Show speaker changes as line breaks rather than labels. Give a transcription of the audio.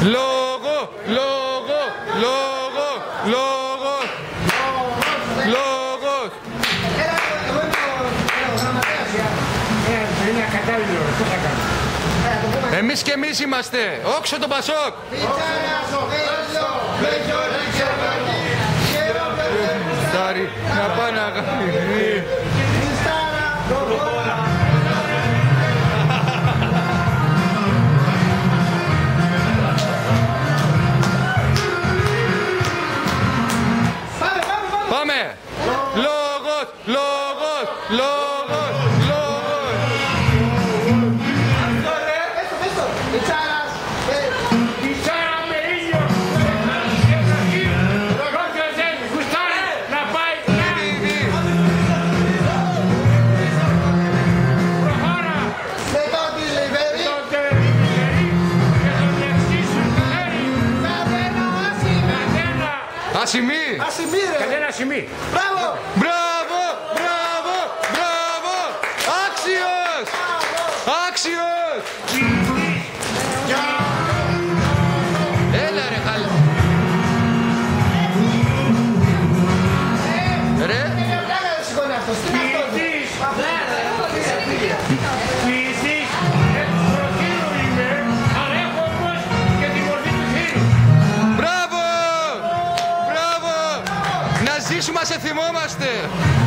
Λόγο, λόγο, λόγο, λόγο, λόγος. Εμείς και εμείς είμαστε. Όξο το Πασόκ. Να πάνε αγάπη. Πάμε! Λόγος, λόγος, λόγος, λόγος.
Πιτσάρα με ήλιο. Ρώτιος δεν γουστάρει να πάει να. Προχώρα.
Με τον Τιλιβερή.
Τον Τιλιβερή και τον εξίσου Τιλιβερή.
Καθένα άσημη.
Ασημί!
Ασημί ρε.
Καθένα σημεί.
Μπράβο.
Μπράβο! Μπράβο! Μπράβο! Άξιος! Άξιος! Έλα ρε χάλα! Ρε!
Ποιητής προκύρου είμαι, αλλά έχω όμως και τη μορφή του θύρου.
Μπράβο! Μπράβο! Να ζήσουμε, σε θυμόμαστε!